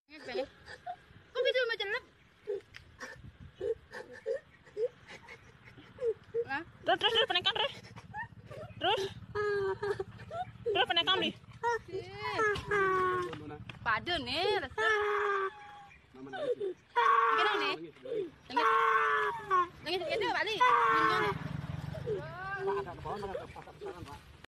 Kok bisa macam lep? Nah, Terus penekam terus. Terus penekam nih. pada nih rasa. Gimana nih? Langit itu balik. Minyak nih.